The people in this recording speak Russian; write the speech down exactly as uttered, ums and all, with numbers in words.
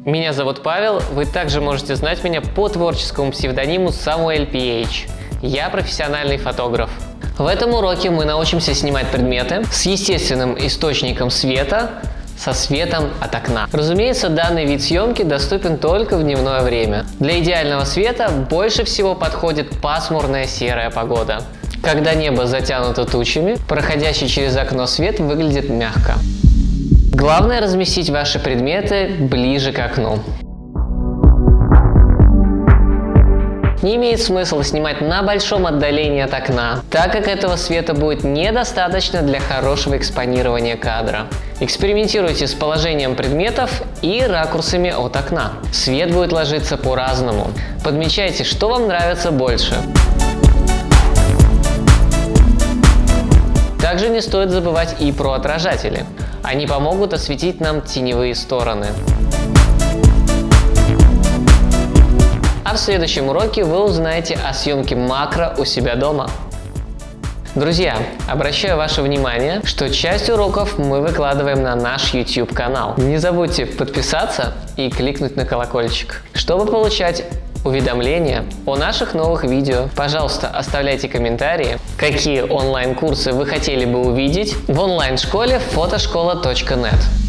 Меня зовут Павел, вы также можете знать меня по творческому псевдониму Самуэль пи эйч. Я профессиональный фотограф. В этом уроке мы научимся снимать предметы с естественным источником света, со светом от окна. Разумеется, данный вид съемки доступен только в дневное время. Для идеального света больше всего подходит пасмурная серая погода, когда небо затянуто тучами, проходящий через окно свет выглядит мягко. Главное разместить ваши предметы ближе к окну. Не имеет смысла снимать на большом отдалении от окна, так как этого света будет недостаточно для хорошего экспонирования кадра. Экспериментируйте с положением предметов и ракурсами от окна. Свет будет ложиться по-разному. Подмечайте, что вам нравится больше. Также не стоит забывать и про отражатели. Они помогут осветить нам теневые стороны. А в следующем уроке вы узнаете о съемке макро у себя дома. Друзья, обращаю ваше внимание, что часть уроков мы выкладываем на наш YouTube канал. Не забудьте подписаться и кликнуть на колокольчик, чтобы получать уведомления о наших новых видео. Пожалуйста, оставляйте комментарии, какие онлайн-курсы вы хотели бы увидеть в онлайн-школе фотошкола точка нет.